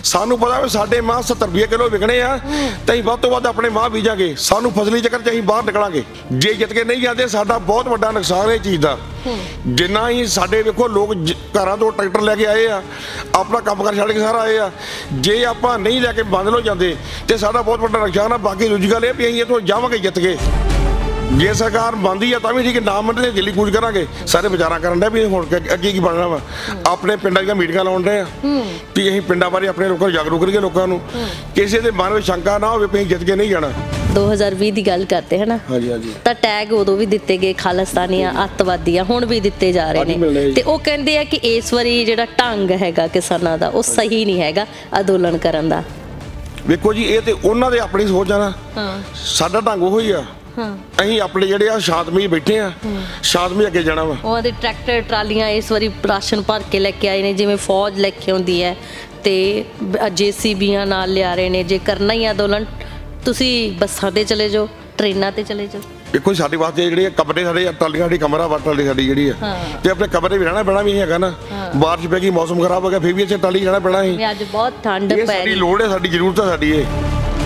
सानू पता है साढ़े मां 70 रुपये किलो विकने आ तो वध तो वध अपने मां बीजांगे सानू फसली चक्कर च असीं बाहर निकलांगे जे जित के नहीं जाते साडा बहुत वड्डा नुकसान है चीज़ का जिन्ना ही साडे वेखो लोग घरां तो ट्रैक्टर लैके आए आ अपना काम कर छड्ड के सारा आए आ जे आपां नहीं लैके बंद हो जाते तो साडा बहुत वड्डा नुकसान है बाकी दूजी गल ये भी असीं इत्थों जावांगे जित के जे सरकार बनती है तो भी ठीक है ना मनते दिल्ली कूच करांगे सारे विचारा करन डे भी हुण अगे की बनना वा अपने पिंडां दी मीटिंगां लाउण डे भी असीं पिंडां बारे अपने लोकां नूं जागरूक करिए लोकां नूं किसी दे मन विच शंका ना होवे भी असीं जित के नहीं जाना 2020 की गल करते हैं ना तो टैग उदों भी दिते गए खालिस्तानियां अतवादियां हुण भी दिते जा रहे हैं ते ओह कहंदे आ कि इस वारी जिहड़ा ढंग हैगा किसानां दा ओह सही नहीं हैगा अंदोलन करन दा वेखो जी ये ते उन्हां दे अपनी सोच आ ना साडा ढंग ओही आ ਅਸੀਂ ਆਪਣੇ ਜਿਹੜੇ ਆ ਸ਼ਾਂਤਮਈ ਬੈਠੇ ਆ ਸ਼ਾਂਤਮਈ ਅੱਗੇ ਜਾਣਾ ਵਾ ਉਹਦੇ ਟਰੈਕਟਰ ਟਰਾਲੀਆਂ ਇਸ ਵਾਰੀ ਰਾਸ਼ਨ ਭਰ ਕੇ ਲੈ ਕੇ ਆਏ ਨੇ ਜਿਵੇਂ ਫੌਜ ਲੈ ਕੇ ਆਉਂਦੀ ਹੈ ਤੇ ਜੇਸੀਬੀਆਂ ਨਾਲ ਲਿਆ ਰਹੇ ਨੇ ਜੇ ਕਰਨਾ ਹੀ ਅੰਦੋਲਨ ਤੁਸੀਂ ਬੱਸਾਂ ਤੇ ਚਲੇ ਜਾਓ ਟ੍ਰੇਨਾਂ ਤੇ ਚਲੇ ਜਾਓ ਦੇਖੋ ਸਾਡੇ ਵਾਸਤੇ ਜਿਹੜੇ ਕਮਰੇ ਸਾਡੇ ਟਰਾਲੀਆਂ ਸਾਡੀ ਕਮਰਾ ਵਾ ਟਰਾਲੀ ਸਾਡੀ ਜਿਹੜੀ ਆ ਤੇ ਆਪਣੇ ਕਮਰੇ ਵੀ ਰਹਿਣਾ ਪੈਣਾ ਵੀ ਹੈਗਾ ਨਾ ਬਾਰਿਸ਼ ਪੈ ਗਈ ਮੌਸਮ ਖਰਾਬ ਹੋ ਗਿਆ ਫਿਰ ਵੀ ਇੱਥੇ ਟਰਾਲੀ ਜਾਣਾ ਪੈਣਾ ਸੀ ਅੱਜ ਬਹੁਤ ਠੰਡ ਪੈ ਰਹੀ ਸਾਡੀ ਲੋੜ ਹੈ ਸਾਡੀ ਜ਼ਰੂਰਤ ਹੈ ਸਾਡੀ ਇਹ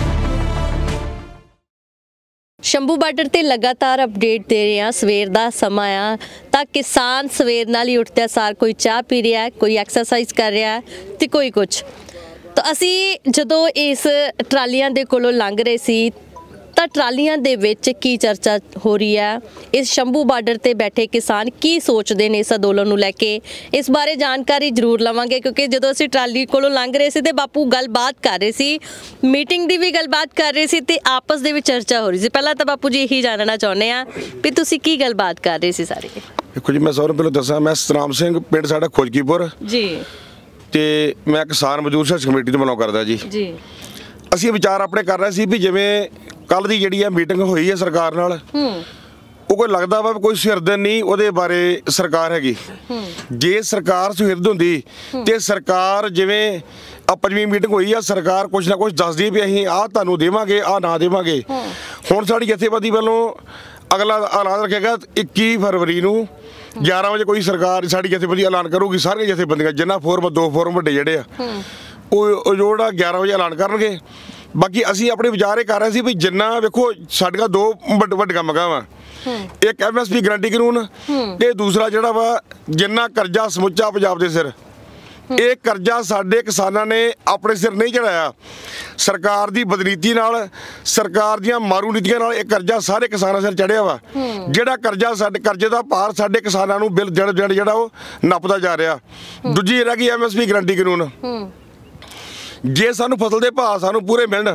शंभू बार्डर ते लगातार अपडेट दे रहे हैं सवेर का समा आ तो किसान सवेर नाल ही उठते सार कोई चाह पी रहा है कोई एक्सरसाइज कर रहा है तो कोई कुछ तो असी जदों इस ट्रालियां दे कोलों लंघ रहे सी तो ट्रालियां दे विच की चर्चा हो रही है इस शंभू बार्डर ते बैठे किसान की सोचते हैं इस अंदोलन नूं लैके इस बारे जानकारी जरूर लवांगे क्योंकि जदों असीं ट्राली कोलों लंघ रहे सी ते बापू गलबात कर रहे सी मीटिंग की भी गलबात कर रहे सी ते आपस दे विच चर्चा हो रही सी पहला तो बापू जी यही जानना चाहुंदे आ भी तुसीं की गलबात कर रहे सी सारे देखो जी मैं सारों पहले दसा मैं सतराम सिंह पिंड साडा खोजकीपुर जी ते मैं किसान मजदूर संघर्ष कमेटी तो बिलोंग करदा जी ਅਸੀਂ ਵਿਚਾਰ ਆਪਣੇ ਕਰ ਰਹੇ ਸੀ ਵੀ ਜਿਵੇਂ ਕੱਲ ਦੀ ਜਿਹੜੀ ਆ ਮੀਟਿੰਗ ਹੋਈ ਹੈ ਸਰਕਾਰ ਨਾਲ ਉਹ ਕੋਈ ਲੱਗਦਾ ਵਾ ਕੋਈ ਸਿਰਦਨ ਨਹੀਂ ਉਹਦੇ ਬਾਰੇ ਸਰਕਾਰ ਹੈਗੀ ਜੇ ਸਰਕਾਰ ਸਿਰਦ ਹੁੰਦੀ ਤੇ ਸਰਕਾਰ ਜਿਵੇਂ ਆ ਪੰਜਵੀਂ ਮੀਟਿੰਗ ਹੋਈ ਆ ਸਰਕਾਰ ਕੁਝ ਨਾ ਕੁਝ ਦੱਸਦੀ ਵੀ ਅਸੀਂ ਆਹ ਤੁਹਾਨੂੰ ਦੇਵਾਂਗੇ ਆਹ ਨਾ ਦੇਵਾਂਗੇ ਹੁਣ ਸਾਡੀ ਜਥੇਬੰਦੀ ਵੱਲੋਂ ਅਗਲਾ ਐਲਾਨ ਰੱਖੇਗਾ 21 ਫਰਵਰੀ ਨੂੰ 11 ਵਜੇ ਕੋਈ ਸਰਕਾਰ ਸਾਡੀ ਜਥੇਬੰਦੀ ਐਲਾਨ ਕਰੂਗੀ ਸਾਰੀਆਂ ਜਥੇਬੰਦੀਆਂ ਜਿੰਨਾ ਫੋਰਮ 2 ਫੋਰਮ ਵੱਡੇ ਜਿਹੜੇ ਆ ਉਹ ਜਿਹੜਾ 11 ਵਜੇ ਐਲਾਨ ਕਰਨਗੇ ਬਾਕੀ ਅਸੀਂ ਆਪਣੇ ਵਿਚਾਰ ਇਹ ਕਰ ਰਹੇ ਸੀ ਵੀ ਜਿੰਨਾ ਵੇਖੋ ਸਾਡੀਆਂ ਦੋ ਵੱਡੀਆਂ ਮੰਗਾਂ ਵਾ ਇੱਕ MSP ਗਰੰਟੀ ਕਾਨੂੰਨ ਤੇ ਦੂਸਰਾ ਜਿਹੜਾ ਵਾ ਜਿੰਨਾ ਕਰਜ਼ਾ ਸਮੁੱਚਾ ਪੰਜਾਬ ਦੇ ਸਿਰ ਇਹ ਕਰਜ਼ਾ ਸਾਡੇ ਕਿਸਾਨਾਂ ਨੇ ਆਪਣੇ ਸਿਰ ਨਹੀਂ ਚੜਾਇਆ ਸਰਕਾਰ ਦੀ ਬਦਨੀਤੀ ਨਾਲ ਸਰਕਾਰ ਦੀਆਂ ਮਾਰੂ ਨੀਤੀਆਂ ਨਾਲ ਇਹ ਕਰਜ਼ਾ ਸਾਰੇ ਕਿਸਾਨਾਂ ਸਿਰ ਚੜਿਆ ਵਾ ਜਿਹੜਾ ਕਰਜ਼ਾ ਸਾਡੇ ਕਰਜ਼ੇ ਦਾ ਭਾਰ ਸਾਡੇ ਕਿਸਾਨਾਂ ਨੂੰ ਬਿਲ ਜਿਹੜਾ ਉਹ ਨੱਪਦਾ ਜਾ ਰਿਹਾ ਦੂਜੀ ਰਹਿ ਗਈ MSP ਗਰੰਟੀ ਕਾਨੂੰਨ ਜੇ ਸਾਨੂੰ ਫਸਲ ਦੇ ਭਾਅ ਸਾਨੂੰ ਪੂਰੇ ਮਿਲਣ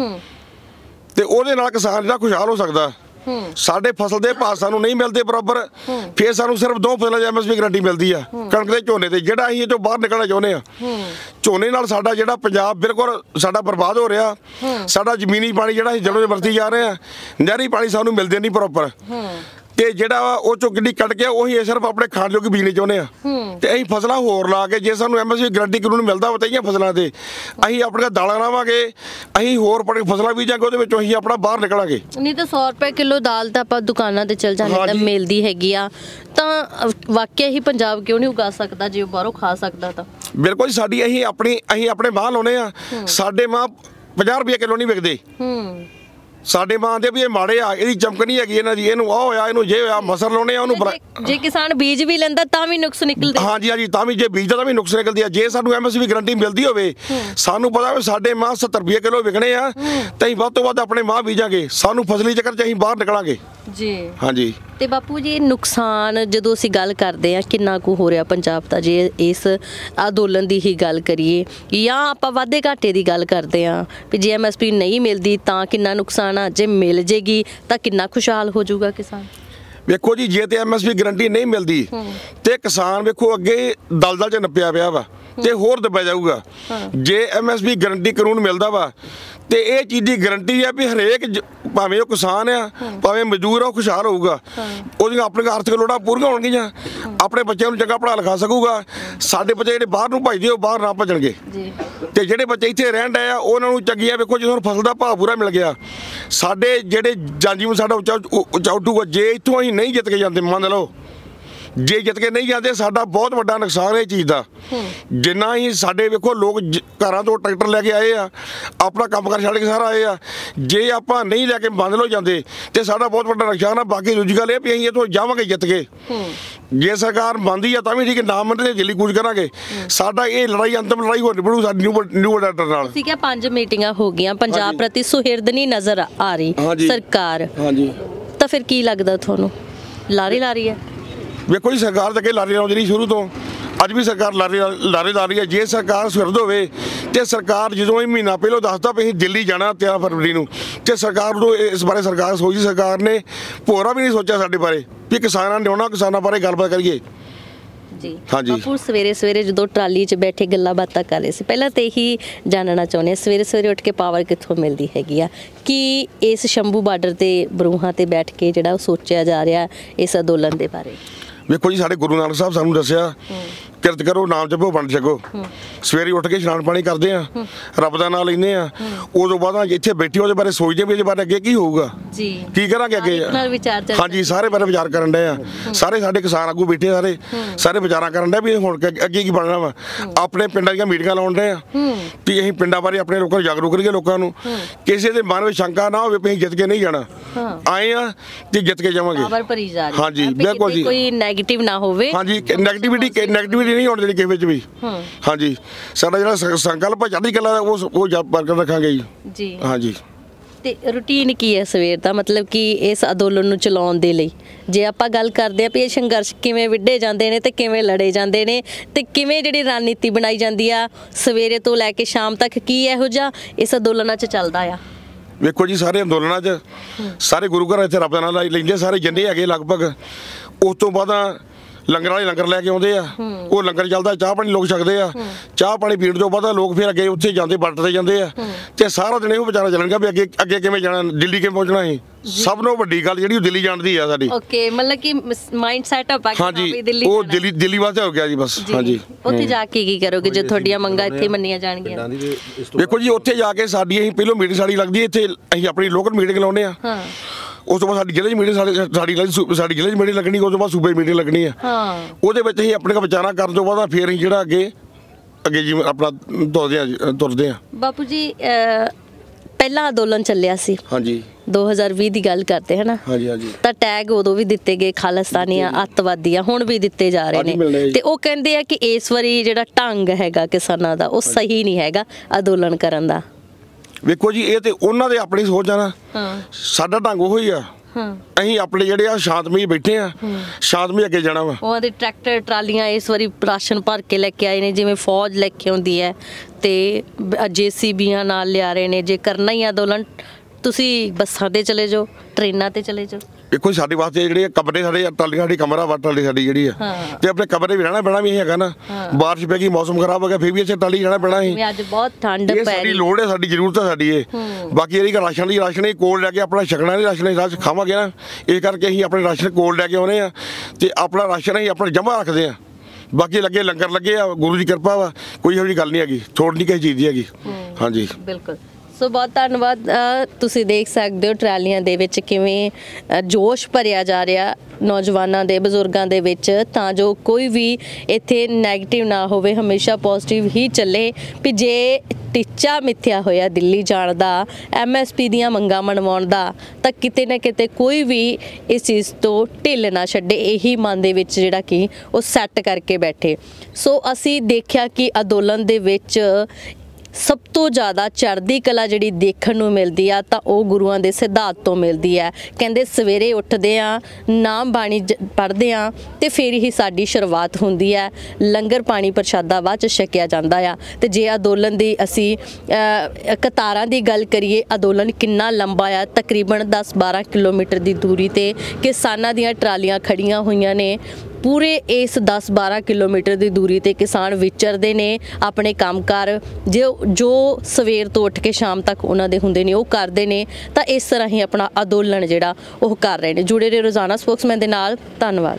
ਤੇ ਉਹਦੇ ਨਾਲ ਕਿਸਾਨ ਜਿਹੜਾ ਖੁਸ਼ਹਾਲ ਹੋ ਸਕਦਾ ਸਾਡੇ ਫਸਲ ਦੇ ਭਾਅ ਸਾਨੂੰ ਨਹੀਂ ਮਿਲਦੇ ਬਰਾਬਰ ਫਿਰ ਸਾਨੂੰ ਸਿਰਫ 2 ਫਸਲਾਂ ਦੀ MSP ਗਰੰਟੀ ਮਿਲਦੀ ਆ ਕਣਕ ਤੇ ਝੋਨੇ ਤੇ ਜਿਹੜਾ ਅਸੀਂ ਇਹ ਤੋਂ ਬਾਹਰ ਨਿਕਲਣਾ ਚਾਹੁੰਦੇ ਆ ਝੋਨੇ ਨਾਲ ਸਾਡਾ ਜਿਹੜਾ ਪੰਜਾਬ ਬਿਲਕੁਲ ਸਾਡਾ ਬਰਬਾਦ ਹੋ ਰਿਹਾ ਸਾਡਾ ਜ਼ਮੀਨੀ ਪਾਣੀ ਜਿਹੜਾ ਅਸੀਂ ਜਲੋਂ ਵਰਤੀ ਜਾ ਰਹੇ ਆ ਨਹਿਰੀ ਪਾਣੀ ਸਾਨੂੰ ਮਿਲਦੇ ਨਹੀਂ ਪ੍ਰੋਪਰ ਤੇ ਜਿਹੜਾ ਉਹ ਚੋਂ ਕਿੱਡੀ ਕੱਢ ਕੇ ਉਹੀ ਸਿਰਫ ਆਪਣੇ ਖਾਣ ਜੋਗੀ ਬੀਜਣੇ ਚਾਹੁੰਦੇ ਆ ਤੇ ਅਸੀਂ ਫਸਲਾਂ ਹੋਰ ਲਾ ਕੇ ਜੇ ਸਾਨੂੰ MSP ਗਰੰਟੀ ਕਾਨੂੰਨ ਮਿਲਦਾ ਬਤਾਈਆਂ ਫਸਲਾਂ ਤੇ ਅਸੀਂ ਆਪਣੀਆਂ ਦਾਲਾਂ ਲਾਵਾਂਗੇ ਅਸੀਂ ਹੋਰ ਫਸਲਾਂ ਬੀਜਾਂਗੇ ਉਹਦੇ ਵਿੱਚੋਂ ਅਸੀਂ ਆਪਣਾ ਬਾਹਰ ਨਿਕਲਾਂਗੇ ਨਹੀਂ ਤਾਂ 100 ਰੁਪਏ ਕਿਲੋ ਦਾਲ ਤਾਂ ਆਪਾਂ ਦੁਕਾਨਾਂ ਤੇ ਚਲ ਜਾਂਦੇ ਤਾਂ ਮਿਲਦੀ ਹੈਗੀ ਆ ਤਾਂ ਵਾਕਿਆ ਹੀ ਪੰਜਾਬ ਕਿਉਂ ਨਹੀਂ ਉਗਾ ਸਕਦਾ ਜੇ ਉਹ ਬਾਹਰੋਂ ਖਾ ਸਕਦਾ ਤਾਂ ਬਿਲਕੁਲ ਸਾਡੀ ਅਸੀਂ ਆਪਣੇ ਮਾਂ ਲਾਉਣੇ ਆ ਸਾਡੇ ਮਾਂ 50 ਰੁਪਏ ਕਿਲੋ ਨਹੀਂ ਵਿਕਦੇ ਸਾਡੇ ਮਾਂ ਦੇ ਵੀ ਇਹ ਮਾੜੇ ਆ ਇਹਦੀ ਚਮਕ ਨਹੀਂ ਹੈਗੀ ਇਹਨਾਂ ਦੀ ਇਹਨੂੰ ਆ ਹੋਇਆ ਇਹਨੂੰ ਜੇ ਹੋਇਆ ਮਸਰ ਲਾਉਣੇ ਆ ਉਹਨੂੰ ਜੇ ਕਿਸਾਨ ਬੀਜ ਵੀ ਲੈਂਦਾ ਤਾਂ ਵੀ ਨੁਕਸ ਨਿਕਲਦੇ ਹਾਂਜੀ ਤਾਂ ਵੀ ਜੇ ਬੀਜਦਾ ਤਾਂ ਵੀ ਨੁਕਸ ਨਿਕਲਦੀ ਆ ਜੇ ਸਾਨੂੰ MSP ਗਰੰਟੀ ਮਿਲਦੀ ਹੋਵੇ ਸਾਨੂੰ ਪਤਾ ਵੀ ਸਾਡੇ ਮਾਂ 70 ਰੁਪਏ ਕਿਲੋ ਵਿਕਣੇ ਆ ਤੇ ਅਸੀਂ ਵੱਧ ਤੋਂ ਵੱਧ ਆਪਣੇ ਮਾਂ ਬੀਜਾਂਗੇ ਸਾਨੂੰ ਫਸਲੀ ਚੱਕਰ 'ਚ ਅਸੀਂ ਬਾਹਰ ਨਿਕਲਾਂਗੇ ਜੀ ਹਾਂਜੀ ਤੇ ਬਾਪੂ ਜੀ ਨੁਕਸਾਨ ਜਦੋਂ ਅਸੀਂ ਗੱਲ ਕਰਦੇ ਆ ਕਿੰਨਾ ਕੁ ਹੋ ਰਿਹਾ ਪੰਜਾਬ ਦਾ ਜੇ ਇਸ ਅੰਦੋਲਨ ਦੀ ਹੀ ਗੱਲ ਕਰੀਏ ਜਾਂ ਆਪਾਂ ਵਾਧੇ ਘਾਟੇ ਦੀ ਗੱਲ ਕਰਦੇ ਆ ਵੀ ਜੇ MSP ਨਹੀਂ ਮਿਲਦੀ ਤਾਂ ਕਿੰਨਾ ਨੁਕਸਾਨ ਆ ਜੇ ਮਿਲ ਜੇਗੀ ਤਾਂ ਕਿੰਨਾ ਖੁਸ਼ਹਾਲ ਹੋ ਜਾਊਗਾ ਕਿਸਾਨ ਵੇਖੋ ਜੀ ਜੇ ਤੇ MSP ਗਰੰਟੀ ਨਹੀਂ ਮਿਲਦੀ ਤੇ ਕਿਸਾਨ ਵੇਖੋ ਅੱਗੇ ਦਲਦਲ 'ਚ ਨੱਪਿਆ ਪਿਆ ਵਾ ਤੇ ਹੋਰ ਦਬਿਆ ਜਾਊਗਾ ਜੇ MSP ਗਰੰਟੀ ਕਾਨੂੰਨ ਮਿਲਦਾ ਵਾ ਤੇ ਇਹ ਚੀਜ਼ ਦੀ ਗਰੰਟੀ ਆ ਵੀ ਹਰੇਕ ਭਾਵੇਂ ਉਹ ਕਿਸਾਨ ਆ ਭਾਵੇਂ ਮਜ਼ਦੂਰ ਆ ਉਹ ਖੁਸ਼ਹਾਲ ਹੋਊਗਾ ਉਹਦੀਆਂ ਆਪਣੀਆਂ ਆਰਥਿਕ ਲੋੜਾਂ ਪੂਰੀਆਂ ਹੋਣਗੀਆਂ ਆਪਣੇ ਬੱਚਿਆਂ ਨੂੰ ਚੰਗਾ ਪੜ੍ਹਾ ਲਿਖਾ ਸਕੂਗਾ ਸਾਡੇ ਬੱਚੇ ਜਿਹੜੇ ਬਾਹਰ ਨੂੰ ਭੱਜਦੇ ਉਹ ਬਾਹਰ ਨਾ ਭੱਜਣਗੇ ਤੇ ਜਿਹੜੇ ਬੱਚੇ ਇੱਥੇ ਰਹਿਣ ਡਏ ਆ ਉਹਨਾਂ ਨੂੰ ਚੰਗੀਆਂ ਵੇਖੋ ਜਦੋਂ ਫਸਲ ਦਾ ਭਾਅ ਪੂਰਾ ਮਿਲ ਗਿਆ ਸਾਡੇ ਜਿਹੜੇ ਜਨਜੀਵਨ ਸਾਡਾ ਉੱਚਾ ਉੱਠੂਗਾ ਜੇ ਇੱਥੋਂ ਅਸੀਂ ਨਹੀਂ ਜਿੱਤ ਕੇ ਜਾਂਦੇ ਮੰਨ ਲਓ ਜੇ ਜਿੱਤ ਕੇ ਨਹੀਂ ਜਾਂਦੇ ਸਾਡਾ ਬਹੁਤ ਵੱਡਾ ਨੁਕਸਾਨ ਇਹ ਚੀਜ਼ ਦਾ। ਜਿੰਨਾ ਹੀ ਸਾਡੇ ਵੇਖੋ ਲੋਕ ਘਰਾਂ ਤੋਂ ਟਰੈਕਟਰ ਲੈ ਕੇ ਆਏ ਆ, ਆਪਣਾ ਕੰਮ ਕਰ ਛੱਡ ਕੇ ਸਾਰਾ ਆਏ ਆ, ਜੇ ਆਪਾਂ ਨਹੀਂ ਲੈ ਕੇ ਬੰਦ ਹੋ ਜਾਂਦੇ ਤੇ ਸਾਡਾ ਬਹੁਤ ਵੱਡਾ ਨੁਕਸਾਨ ਆ। ਬਾਕੀ ਦੂਜੀ ਗੱਲ ਇਹ ਵੀ ਅਸੀਂ ਇੱਥੋਂ ਜਾਵਾਂਗੇ ਜਿੱਤ ਕੇ। ਜੇ ਸਰਕਾਰ ਮੰਨਦੀ ਆ ਤਾਂ ਵੀ ਠੀਕ, ਨਾ ਮੰਨਦੇ ਦਿੱਲੀ ਕੂਚ ਕਰਾਂਗੇ। ਸਾਡਾ ਇਹ ਲੜਾਈ ਅੰਤਮ ਲੜਾਈ ਹੋ ਨਿਬੜੂ ਸਾਡੀ ਨਿਊ ਡਾਕਟਰ ਨਾਲ। ਠੀਕ ਹੈ, 5 ਮੀਟਿੰਗਾਂ ਹੋ ਗਈਆਂ, ਪੰਜਾਬ ਪ੍ਰਤੀ ਸੁਹਿਰਦਨੀ ਨਜ਼ਰ ਆ ਰਹੀ ਸਰਕਾਰ। ਹਾਂਜੀ, ਤਾਂ ਫਿਰ ਕੀ ਲੱਗਦਾ ਤੁਹਾਨੂੰ, ਲਾਰੀ ਲਾ ਰਹੀ ਹੈ? ਵੇਖੋ ਜੀ, ਸਰਕਾਰ ਤਾਂ ਅੱਗੇ ਲਾਰੇ ਲਾਉਂਦੀ ਰਹੀ ਸ਼ੁਰੂ ਤੋਂ, ਅੱਜ ਵੀ ਸਰਕਾਰ ਲਾਰੇ ਲਾ ਰਹੀ ਹੈ। ਜੇ ਸਰਕਾਰ ਸੁਹਿਰਦ ਹੋਵੇ ਤੇ ਸਰਕਾਰ ਜਦੋਂ ਇਹ ਮਹੀਨਾ ਪਹਿਲਾਂ ਦੱਸਦਾ ਵੀ ਅਸੀਂ ਦਿੱਲੀ ਜਾਣਾ 13 ਫਰਵਰੀ ਨੂੰ, ਤੇ ਸਰਕਾਰ ਨੂੰ ਇਸ ਬਾਰੇ ਸਰਕਾਰ ਸੋਚੀ, ਸਰਕਾਰ ਨੇ ਭੋਰਾ ਵੀ ਨਹੀਂ ਸੋਚਿਆ ਸਾਡੇ ਬਾਰੇ ਵੀ ਕਿਸਾਨਾਂ ਨੇ ਆਉਣਾ, ਕਿਸਾਨਾਂ ਬਾਰੇ ਗੱਲਬਾਤ ਕਰੀਏ। ਜੀ ਬਾਪੂ, ਸਵੇਰੇ ਜਦੋਂ ਟਰਾਲੀ 'ਚ ਬੈਠੇ ਗੱਲਾਂ ਬਾਤਾਂ ਕਰ ਰਹੇ ਸੀ, ਪਹਿਲਾਂ ਤਾਂ ਇਹੀ ਜਾਣਨਾ ਚਾਹੁੰਦੇ ਹਾਂ, ਸਵੇਰੇ ਉੱਠ ਕੇ ਪਾਵਰ ਕਿੱਥੋਂ ਮਿਲਦੀ ਹੈਗੀ ਆ? ਕਿ ਇਸ ਸ਼ੰਭੂ ਬਾਰਡਰ ਤੇ ਬਰੂਹਾਂ ਤੇ ਬੈਠ ਕੇ ਜਿਹੜਾ ਸੋਚਿਆ ਜਾ ਰਿਹਾ ਇਸ ਅੰਦੋਲਨ ਦੇ ਬਾਰੇ? ਵੇਖੋ ਜੀ, ਸਾਡੇ ਗੁਰੂ ਨਾਨਕ ਸਾਹਿਬ ਸਾਨੂੰ ਦੱਸਿਆ, ਕਿਰਤ ਕਰੋ, ਨਾਮ ਜਪੋ, ਵੰਡ ਛਕੋ। ਸਵੇਰੇ ਉੱਠ ਕੇ ਇਸ਼ਨਾਨ ਪਾਣੀ ਕਰਦੇ ਆ, ਰੱਬ ਦਾ ਨਾਮ ਲੈਂਦੇ ਆ, ਉਦੋਂ ਬਾਅਦ ਇੱਥੇ ਬੈਠੇ ਉਹਦੇ ਬਾਰੇ ਸੋਚਦੇ ਵੀ ਇਹਦੇ ਬਾਰੇ ਅੱਗੇ ਕੀ ਹੋਊਗਾ, ਕੀ ਕਰਾਂਗੇ ਅੱਗੇ। ਹਾਂਜੀ, ਸਾਰੇ ਬਾਰੇ ਵਿਚਾਰ ਕਰਨ ਡਏ ਆ। ਸਾਰੇ ਸਾਡੇ ਕਿਸਾਨ ਆਗੂ ਬੈਠੇ, ਸਾਰੇ ਵਿਚਾਰਾਂ ਕਰਨ ਡਏ ਵੀ ਹੁਣ ਅੱਗੇ ਕੀ ਬਣਨਾ ਵਾ। ਆਪਣੇ ਪਿੰਡਾਂ ਦੀਆਂ ਮੀਟਿੰਗਾਂ ਲਾਉਣ ਡਏ ਆ ਵੀ ਅਸੀਂ ਪਿੰਡਾਂ ਬਾਰੇ ਆਪਣੇ ਲੋਕਾਂ ਨੂੰ ਜਾਗਰੂਕ ਕਰੀਏ, ਲੋਕਾਂ ਨੂੰ ਕਿਸੇ ਦੇ ਮਨ ਵਿੱਚ ਸ਼ੰਕਾ ਨਾ ਹੋਵੇ ਵੀ ਅਸੀਂ ਜਿੱਤ ਕੇ ਨਹੀਂ ਜਾਣਾ, ਆਏ ਆ ਤੇ ਜਿੱਤ ਕੇ ਜਾਵਾਂਗੇ। ਹਾਂਜੀ, ਬਿਲਕੁਲ ਜੀ, ਕੋਈ ਨੈਗੇਟਿਵ ਨਾ ਹੋਵੇ। ਹਾਂਜੀ, ਨੈਗੇਟਿਵਿਟੀ ਨਹੀਂ ਹੋਣ ਦੇਣੀ ਕਿਸੇ ਵਿੱਚ ਵੀ। ਹਾਂਜੀ, ਸਾਡਾ ਜਿਹੜਾ ਸੰਕਲਪ ਚੜ੍ਹਦੀ ਕਲਾ ਉਹ ਬਰਕਰਾਰ ਰੱਖਾਂਗੇ ਜੀ। ਹਾਂਜੀ। ਤੇ ਰੂਟੀਨ ਕੀ ਹੈ ਸਵੇਰ ਦਾ, ਮਤਲਬ ਕਿ ਇਸ ਅੰਦੋਲਨ ਨੂੰ ਚਲਾਉਣ ਦੇ ਲਈ ਜੇ ਆਪਾਂ ਗੱਲ ਕਰਦੇ ਆ ਵੀ ਇਹ ਸੰਘਰਸ਼ ਕਿਵੇਂ ਵਿੱਢੇ ਜਾਂਦੇ ਨੇ ਤੇ ਕਿਵੇਂ ਲੜੇ ਜਾਂਦੇ ਨੇ ਤੇ ਕਿਵੇਂ ਜਿਹੜੀ ਰਣਨੀਤੀ ਬਣਾਈ ਜਾਂਦੀ ਆ ਸਵੇਰੇ ਤੋਂ ਲੈ ਕੇ ਸ਼ਾਮ ਤੱਕ, ਕੀ ਇਹੋ ਜਿਹਾ ਇਸ ਅੰਦੋਲਨਾਂ 'ਚ ਚੱਲਦਾ ਆ? ਵੇਖੋ ਜੀ, ਸਾਰੇ ਅੰਦੋਲਨਾਂ 'ਚ ਸਾਰੇ ਗੁਰੂ ਘਰ ਇੱਥੇ ਰੱਬ ਦਾ ਨਾਮ ਲੈਂਦੇ, ਸਾਰੇ ਜਿੰਨੇ ਹੈਗੇ ਲਗਭਗ। ਉਸ ਤੋਂ ਬਾਅਦ ਲੰਗਰ ਵਾਲੇ ਲੰਗਰ ਲੈ ਕੇ ਆਉਂਦੇ ਆ, ਉਹ ਲੰਗਰ ਚੱਲਦਾ, ਚਾਹ ਪਾਣੀ ਲੋਕ ਛਕਦੇ ਆ। ਚਾਹ ਪਾਣੀ ਪੀਣ ਤੋਂ ਬਾਅਦ ਲੋਕ ਫਿਰ ਅੱਗੇ ਉੱਥੇ ਜਾਂਦੇ, ਬਾਰਡਰ ਤੇ ਜਾਂਦੇ ਆ, ਤੇ ਸਾਰਾ ਦਿਨ ਇਹੋ ਵਿਚਾਰਾ ਚੱਲਣਗਾ ਵੀ ਅੱਗੇ ਕਿਵੇਂ ਜਾਣਾ, ਦਿੱਲੀ ਕਿਵੇਂ ਪਹੁੰਚਣਾ ਹੈ। ਸਭ ਤੋਂ ਵੱਡੀ ਗੱਲ ਜਿਹੜੀ ਉਹ ਦਿੱਲੀ ਜਾਣ ਦੀ ਆ ਸਾਡੀ। ਓਕੇ, ਮਤਲਬ ਕਿ ਮਾਈਂਡ ਸੈਟਅਪ ਆ ਕਿ ਦਿੱਲੀ, ਉਹ ਦਿੱਲੀ ਵਾਸਤੇ ਹੋ ਗਿਆ ਜੀ ਬਸ। ਹਾਂਜੀ, ਉੱਥੇ ਜਾ ਕੇ ਕੀ ਕਰੋਗੇ ਜੇ ਤੁਹਾਡੀਆਂ ਮੰਗਾਂ ਇੱਥੇ ਮੰਨੀਆਂ ਜਾਣਗੀਆਂ? ਵੇਖੋ ਜੀ, ਉੱਥੇ ਜਾ ਕੇ ਸਾਡੀ ਅਸੀਂ ਪਹਿਲਾਂ ਮੀਟਿੰਗ ਸਾਡੀ ਲੱਗਦੀ ਹੈ ਇੱਥੇ, ਅਸੀਂ ਆਪਣੀ ਲੋਕਲ ਮੀਟਿੰਗ ਲਾਉਂਦੇ ਆ। ਉਸ ਤੋਂ ਬਾਅਦ ਸਾਡੀ ਜ਼ਿਲ੍ਹੇ 'ਚ ਮੀਟਿੰਗ ਸਾਡੀ ਜ਼ਿਲ੍ਹੇ 'ਚ ਮੀਟਿੰਗ ਲੱਗਣੀ, ਉਸ ਤੋਂ ਬਾਅਦ ਸੂਬੇ ਮੀਟਿੰਗ ਲੱਗਣੀ ਆ। ਉਹਦੇ ਵਿੱਚ ਅਸੀਂ ਆਪਣੇ ਵਿਚਾਰਾਂ ਕਰਨ ਤੋਂ ਬਾਅਦ ਫਿਰ ਅਸੀਂ ਜਿਹੜਾ ਅੱਗੇ ਜੀ ਆਪਣਾ ਤੁਰਦੇ ਆ। ਬਾਪੂ ਜੀ, ਪਹਿਲਾ ਅੰਦੋਲਨ ਚੱਲਿਆ ਸੀ, ਹਾਂਜੀ 2020 ਦੀ ਗੱਲ ਕਰਦੇ ਹੈ ਨਾ? ਹਾਂਜੀ। ਤਾਂ ਟੈਗ ਉਦੋਂ ਵੀ ਦਿੱਤੇ ਗਏ ਖਾਲਿਸਤਾਨੀਆਂ, ਅੱਤਵਾਦੀਆਂ, ਹੁਣ ਵੀ ਦਿੱਤੇ ਜਾ ਰਹੇ ਨੇ। ਤੇ ਉਹ ਕਹਿੰਦੇ ਆ ਕਿ ਇਸ ਵਾਰੀ ਜਿਹੜਾ ਢੰਗ ਹੈਗਾ ਕਿਸਾਨਾਂ ਦਾ ਉਹ ਸਹੀ ਨਹੀਂ ਹੈਗਾ ਅੰਦੋਲਨ ਕਰਨ ਦਾ। ਵੇਖੋ ਜੀ, ਇਹ ਤੇ ਉਹਨਾਂ ਦੇ ਆਪਣੀ ਸੋਚ ਆ ਨਾ, ਸਾਡਾ ਢੰਗ ਉਹੋ ਹੀ ਆ। ਅਸੀਂ ਆਪਣੇ ਜਿਹੜੇ ਆ ਸ਼ਾਂਤਮਈ ਬੈਠੇ ਆ, ਸ਼ਾਂਤਮਈ ਅੱਗੇ ਜਾਣਾ ਵਾ। ਉਹਨਾਂ ਦੇ ਟਰੈਕਟਰ ਟਰਾਲੀਆਂ ਇਸ ਵਾਰੀ ਰਾਸ਼ਨ ਭਰ ਕੇ ਲੈ ਕੇ ਆਏ ਨੇ, ਜਿਵੇਂ ਫੌਜ ਲੈ ਕੇ ਆਉਂਦੀ ਹੈ, ਤੇ JCBਆਂ ਨਾਲ ਲਿਆ ਰਹੇ ਨੇ। ਜੇ ਕਰਨਾ ਹੀ ਅੰਦੋਲਨ, ਤੁਸੀਂ ਬੱਸਾਂ ਤੇ ਚਲੇ ਜਾਓ, ਟ੍ਰੇਨਾਂ ਤੇ ਚਲੇ ਜਾਓ। ਦੇਖੋ ਸਾਡੇ ਵਾਸਤੇ ਜਿਹੜੇ ਕਮਰੇ, ਸਾਡੇ ਟਰਾਲੀ ਸਾਡੀ ਕਮਰਾ ਵਾ, ਟਰਾਲੀ ਸਾਡੀ ਜਿਹੜੀ ਆ, ਤੇ ਆਪਣੇ ਕਮਰੇ ਵੀ ਰਹਿਣਾ ਪੈਣਾ ਵੀ ਹੈਗਾ ਨਾ। ਬਾਰਿਸ਼ ਪੈ ਗਈ, ਮੌਸਮ ਖਰਾਬ ਹੋ ਗਿਆ, ਫਿਰ ਵੀ ਇੱਥੇ ਟਰਾਲੀ ਰਹਿਣਾ ਪੈਣਾ ਸੀ। ਅੱਜ ਬਹੁਤ ਠੰਡ ਪੈ ਰਹੀ, ਸਾਡੀ ਲੋੜ ਹੈ, ਸਾਡੀ ਜ਼ਰੂਰਤ ਹੈ ਸਾਡੀ ਇਹ। ਬਾਕੀ ਇਹਦੀ ਰਾਸ਼ਨ ਹੀ ਕੋਲ ਲੈ ਕੇ ਆਪਣਾ ਛਕਣਾ ਨਹੀਂ, ਰਾਸ਼ਨ ਰਾਜ ਖਾਵਾਂਗੇ ਨਾ, ਇਸ ਕਰਕੇ ਅਸੀਂ ਆਪਣੇ ਰਾਸ਼ਨ ਕੋਲ ਲੈ ਕੇ ਆਉਨੇ ਆ ਤੇ ਆਪਣਾ ਰਾਸ਼ਨ ਅਸੀਂ ਆਪਣਾ ਜਮ੍ਹਾਂ ਰੱਖਦੇ ਆ। ਬਾਕੀ ਲੱਗੇ ਲੰਗਰ ਲੱਗੇ ਆ, ਗੁਰੂ ਦੀ ਕਿਰਪਾ ਵਾ, ਕੋਈ ਇਹੋ ਜਿਹੀ ਗੱਲ ਨਹੀਂ ਹੈਗੀ, ਥੋੜ ਨਹੀਂ ਕਿਸੇ ਚੀਜ਼ ਦੀ ਹੈਗੀ। ਹਾਂਜੀ, ਬਿਲਕੁਲ। ਸੋ ਬਹੁਤ ਧੰਨਵਾਦ। ਤੁਸੀਂ ਦੇਖ ਸਕਦੇ ਹੋ ਟਰਾਲੀਆਂ ਦੇ ਵਿੱਚ ਕਿਵੇਂ ਜੋਸ਼ ਭਰਿਆ ਜਾ ਰਿਹਾ ਨੌਜਵਾਨਾਂ ਦੇ, ਬਜ਼ੁਰਗਾਂ ਦੇ ਵਿੱਚ, ਤਾਂ ਜੋ ਕੋਈ ਵੀ ਇੱਥੇ ਨੈਗੇਟਿਵ ਨਾ ਹੋਵੇ, ਹਮੇਸ਼ਾ ਪੋਜ਼ਿਟਿਵ ਹੀ ਚੱਲੇ। ਵੀ ਜੇ ਟੀਚਾ ਮਿੱਥਿਆ ਹੋਇਆ ਦਿੱਲੀ ਜਾਣ ਦਾ, MSP ਦੀਆਂ ਮੰਗਾਂ ਮਨਵਾਉਣ ਦਾ, ਤਾਂ ਕਿਤੇ ਨਾ ਕਿਤੇ ਕੋਈ ਵੀ ਇਸ ਚੀਜ਼ ਤੋਂ ਢਿੱਲ ਨਾ ਛੱਡੇ, ਇਹੀ ਮਨ ਦੇ ਵਿੱਚ ਜਿਹੜਾ ਕਿ ਉਹ ਸੈੱਟ ਕਰਕੇ ਬੈਠੇ। ਸੋ ਅਸੀਂ ਦੇਖਿਆ ਕਿ ਅੰਦੋਲਨ ਦੇ ਵਿੱਚ ਸਭ ਤੋਂ ਜ਼ਿਆਦਾ ਚੜ੍ਹਦੀ ਕਲਾ ਜਿਹੜੀ ਦੇਖਣ ਨੂੰ ਮਿਲਦੀ ਆ ਤਾਂ ਉਹ ਗੁਰੂਆਂ ਦੇ ਸਿਧਾਂਤ ਤੋਂ ਮਿਲਦੀ ਹੈ। ਕਹਿੰਦੇ ਸਵੇਰੇ ਉੱਠਦੇ ਆ, ਨਾਮ ਬਾਣੀ ਪੜ੍ਹਦੇ ਆ ਤੇ ਫਿਰ ਹੀ ਸਾਡੀ ਸ਼ੁਰੂਆਤ ਹੁੰਦੀ ਹੈ। ਲੰਗਰ ਪਾਣੀ ਪ੍ਰਸ਼ਾਦਾ ਬਾਅਦ 'ਚ ਛਕਿਆ ਜਾਂਦਾ ਆ। ਤੇ ਜੇ ਅੰਦੋਲਨ ਦੀ ਅਸੀਂ ਕਤਾਰਾਂ ਦੀ ਗੱਲ ਕਰੀਏ, ਅੰਦੋਲਨ ਕਿੰਨਾ ਲੰਬਾ ਆ, ਤਕਰੀਬਨ 10-12 ਕਿਲੋਮੀਟਰ ਦੀ ਦੂਰੀ ਤੇ ਕਿਸਾਨਾਂ ਦੀਆਂ ਟਰਾਲੀਆਂ ਖੜੀਆਂ ਹੋਈਆਂ ਨੇ। ਪੂਰੇ ਇਸ 10-12 ਕਿਲੋਮੀਟਰ ਦੀ ਦੂਰੀ ਤੇ ਕਿਸਾਨ ਵਿਚਰਦੇ ਨੇ, ਆਪਣੇ ਕੰਮਕਾਰ ਜੋ ਸਵੇਰ ਤੋਂ ਉੱਠ ਕੇ ਸ਼ਾਮ ਤੱਕ ਉਹਨਾਂ ਦੇ ਹੁੰਦੇ ਨੇ ਉਹ ਕਰਦੇ ਨੇ। ਤਾਂ ਇਸ ਤਰ੍ਹਾਂ ਹੀ ਆਪਣਾ ਅੰਦੋਲਨ ਜਿਹੜਾ ਉਹ ਕਰ ਰਹੇ ਨੇ। ਜੁੜੇ ਰਹੇ ਰੋਜ਼ਾਨਾ ਸਪੋਕਸਮੈਨ ਦੇ ਨਾਲ। ਧੰਨਵਾਦ।